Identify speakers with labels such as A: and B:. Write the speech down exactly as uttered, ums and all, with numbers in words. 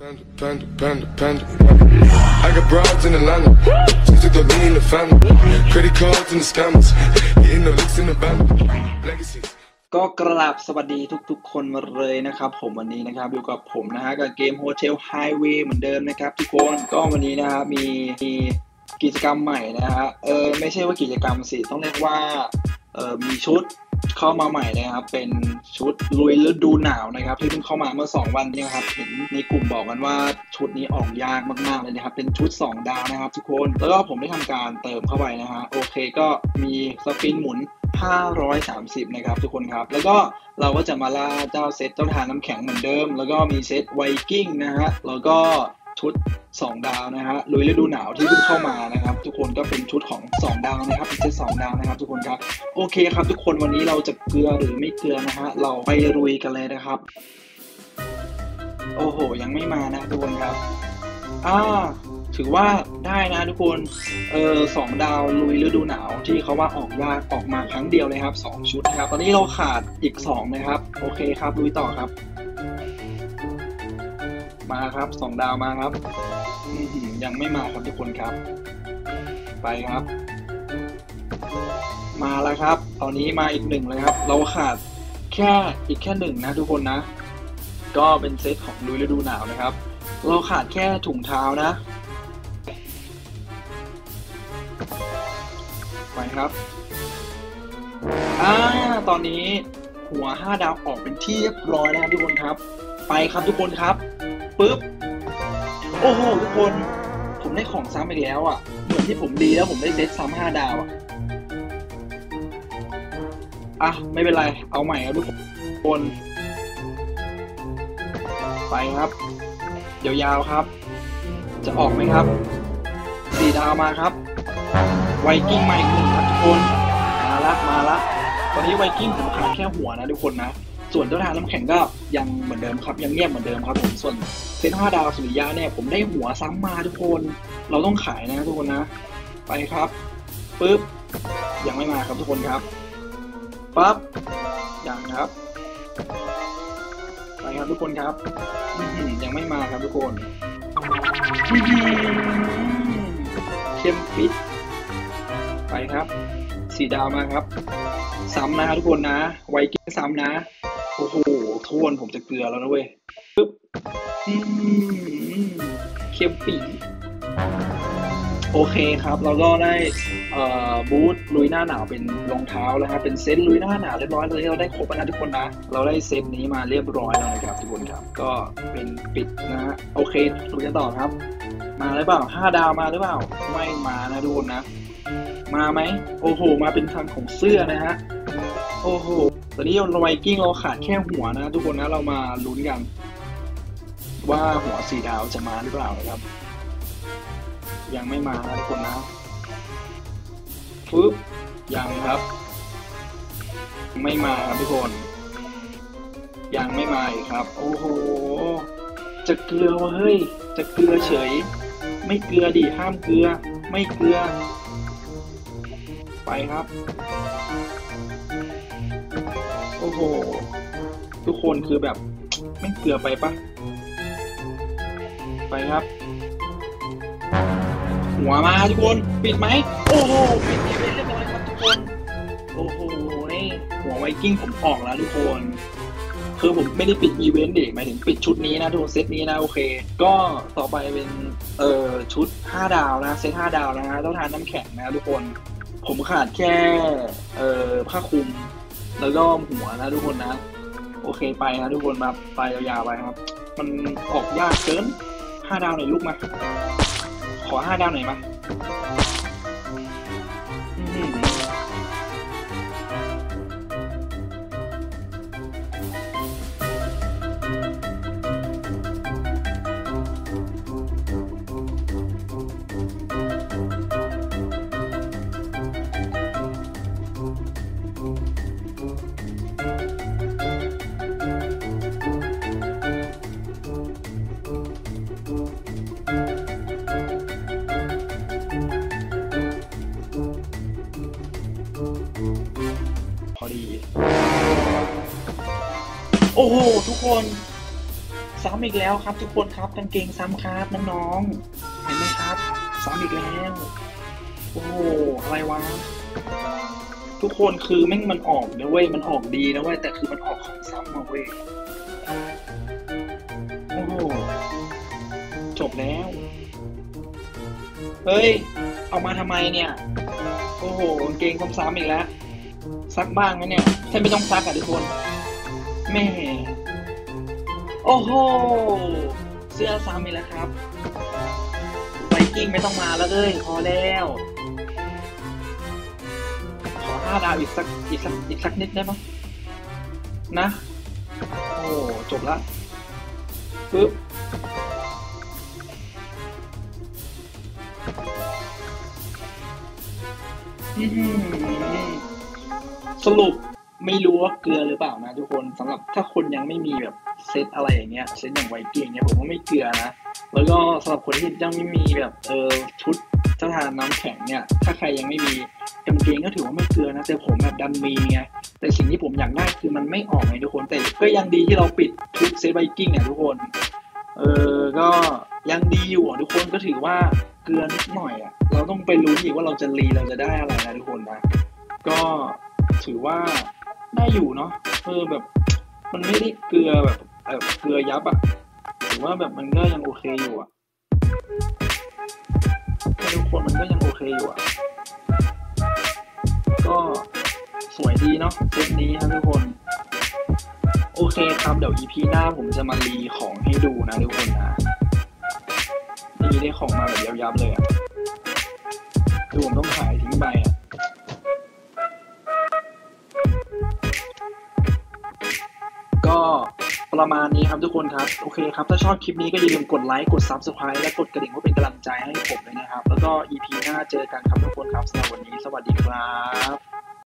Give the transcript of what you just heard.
A: Panda, panda, panda, panda. I got broads in Atlanta. Just took the lean in the family. Credit cards and the scammers. Hitting the licks in the band. Legacies.
B: ก็กราบสวัสดีทุกๆคนมาเลยนะครับผมวันนี้นะครับอยู่กับผมนะฮะกับเกม Hotel Highway เหมือนเดิมนะครับทุกคนก็วันนี้นะครับมีมีกิจกรรมใหม่นะฮะเออไม่ใช่ว่ากิจกรรมสิต้องเรียกว่าเออมีชุดเข้ามาใหม่นะครับเป็นชุดลุยฤดูหนาวนะครับที่เพิ่งเข้ามาเมื่อสองวันนี้ครับเห็นในกลุ่มบอกกันว่าชุดนี้ออกยากมากๆเลยนะครับเป็นชุดสองดาวนะครับทุกคนแล้วก็ผมได้ทำการเติมเข้าไปนะฮะโอเคก็มีสปินหมุนห้าร้อยสามสิบนะครับทุกคนครับแล้วก็เราก็จะมาล่าเจ้าเซตเจ้าทานน้ำแข็งเหมือนเดิมแล้วก็มีเซตไวกิ้งนะฮะแล้วก็ชุดสองดาวนะฮะลุยฤดูหนาวที่เพิ่งเข้ามานะครับทุกคนก็เป็นชุดของสองดาวนะครับเป็นเซตสองดาวนะครับทุกคนครับโอเคครับทุกคนวันนี้เราจะเกลือหรือไม่เกลือนะฮะเราไปลุยกันเลยนะครับโอ้โหยังไม่มานะทุกคนครับอ่าถือว่าได้นะทุกคนเออสองดาวลุยฤดูหนาวที่เขาว่าออกยากออกมาครั้งเดียวเลยครับสองชุดนะครับตอนนี้เราขาดอีกสองนะครับโอเคครับลุยต่อครับมาครับสองดาวมาครับยังไม่มาครับทุกคนครับไปครับมาแล้วครับตอนนี้มาอีกหนึ่งเลยครับเราขาดแค่อีกแค่หนึ่งนะทุกคนนะก็เป็นเซตของลุยฤดูหนาวนะครับเราขาดแค่ถุงเท้านะไปครับอ่าตอนนี้หัวห้าดาวออกเป็นที่เรียบร้อยแล้วทุกคนครับไปครับทุกคนครับปึ๊บโอ้โหทุกคนผมได้ของซ้ำอีกแล้วอ่ะเหมือนที่ผมดีแล้วผมได้เซตซ้ำห้าดาวอ่ะอ่ะไม่เป็นไรเอาใหม่ครับทุกคนไปครับยาวๆครับจะออกไหมครับสี่ดาวมาครับไวกิ้งมาอีกหนึ่งครับทุกคนมาละมาละตอนนี้ไวกิ้งผมขาดแค่หัวนะทุกคนนะส่วนเจ้าทางน้ำแข็งก็ยังเหมือนเดิมครับยังเงียบเหมือนเดิมครับผมส่วนเซตห้าดาวสุริยะเนี่ยผมได้หัวซ้ำมาทุกคนเราต้องขายนะทุกคนนะไปครับปึ๊บยังไม่มาครับทุกคนครับปั๊บยังครับไปครับทุกคนครับยังไม่มาครับทุกคนเข้มปิดไปครับสี่ดาวมาครับซ้ำนะทุกคนนะไวกิ้งซ้ำนะโอ้โหโทนผมจะเกลือแล้วนะเว้ยปึ๊บเข้มปีโอเคครับเราก็ได้เอ่อบูทลุยหน้าหนาวเป็นรองเท้าแล้วครับเป็นเซตลุยหน้าหนาวเรียบร้อยเลยเราได้ครบแล้วนะทุกคนนะเราได้เซตนี้มาเรียบร้อยแล้วนะครับทุกคนครับก็เป็นปิดนะฮะโอเคลุยกันต่อครับมาหรือเปล่าห้าดาวมาหรือเปล่าไม่มานะทุกคนนะมาไหมโอ้โหมาเป็นทางของเสื้อนะฮะโอ้โหตอนนี้ไวกิ้งเราขาดแค่หัวนะทุกคนนะเรามาลุ้นกันว่าหัวสี่ดาวจะมาหรือเปล่านะครับยังไม่มานะทุกคนนะปึ๊บยังครับไม่มาครับทุกคนยังไม่มาอีกครับโอ้โหจะเกลือวะเฮ้ยจะเกลือเฉยไม่เกลือดิห้ามเกลือไม่เกลือไปครับโอ้โหทุกคนคือแบบไม่เกลือไปปะไปครับหัวมาทุกคนปิดไหมโอ้โหปิดอีเวนต์เรียบร้อยครับทุกคนโอ้โหนี่หัวไวกิ้งผมออกแล้วทุกคนคือผมไม่ได้ปิดอีเวนต์ดิหมายถึงปิดชุดนี้นะทุกเซตนี้นะโอเคก็ต่อไปเป็นเอ่อชุดห้าดาวนะเซตห้าดาวนะฮะต้องทานน้ำแข็งนะทุกคนผมขาดแค่เอ่อผ้าคลุมแล้วก็หัวนะทุกคนนะโอเคไปนะทุกคนมาไปยาวๆไปครับมันออกยากเกินห้าดาวหน่อยลูกมาขอห้าดาวหน่อยมาพอดีโอ้โหทุกคนซ้ำอีกแล้วครับทุกคนครับกางเกงซ้ำครับน้องๆเห็นไหมครับซ้ำอีกแล้วโอ้โหอะไรวะทุกคนคือแม่งมันออกนะเว้ยมันออกดีนะเว้ยแต่คือมันออกของซ้ำมาเว้ยโอ้โหจบแล้วเฮ้ยเอามาทำไมเนี่ยโอ้โหกางเกงซ้ำๆอีกแล้วซักบ้างไหมเนี่ยถ้าไม่ต้องซักอ่ะทุกคนแม่โอ้โหเสื้อซ้ำอีกแล้วครับไวกิ้งไม่ต้องมาแล้วเลยพอแล้วขอห้าดาวอีกสักอีกสักอีกสักนิดได้ไหมนะโอ้จบละปึ๊บสรุปไม่รู้ว่าเกลือหรือเปล่านะทุกคนสำหรับถ้าคนยังไม่มีแบบเซตอะไรอย่างเงี้ยเซตอย่างไวกิ้งเนี่ยผมว่าไม่เกลือนะแล้วก็สำหรับคนที่ยังไม่มีแบบเออชุดเจ้าทานน้ำแข็งเนี่ยถ้าใครยังไม่มีกางเกงก็ถือว่าไม่เกลือนะแต่ผมแบบดันมีไงแต่สิ่งที่ผมอยากได้คือมันไม่ออกไงทุกคนแต่ก็ยังดีที่เราปิดทุกเซตไวกิ้งเนี่ยทุกคนเออก็ยังดีอยู่ทุกคนก็ถือว่าเกลือนิดหน่อยอ่ะเราต้องไปลุ้นอีกว่าเราจะรีเราจะได้อะไรนะทุกคนนะก็ถือว่าได้อยู่เนาะเออแบบมันไม่ได้เกลือแบบเออเกลือยับอ่ะถือว่าแบบมันก็ยังโอเคอยู่อ่ะทุกคนมันก็ยังโอเคอยู่อ่ะก็สวยดีเนาะเซตนี้ครับทุกคนโอเคครับเดี๋ยว อี พี หน้าผมจะมารีของให้ดูนะทุกคนนะนี่ได้ของมาแบบยับๆเลยอ่ะคือผมต้องขายทิ้งไปอ่ะก็ประมาณนี้ครับทุกคนครับโอเคครับถ้าชอบคลิปนี้ก็อย่าลืมกดไลค์กด ซับสไครบ์ และกดกระดิ่งเพื่อเป็นกำลังใจให้ผมเลยนะครับแล้วก็ อี พี หน้าเจอกันครับทุกคนครับสำหรับวันนี้สวัสดีครับ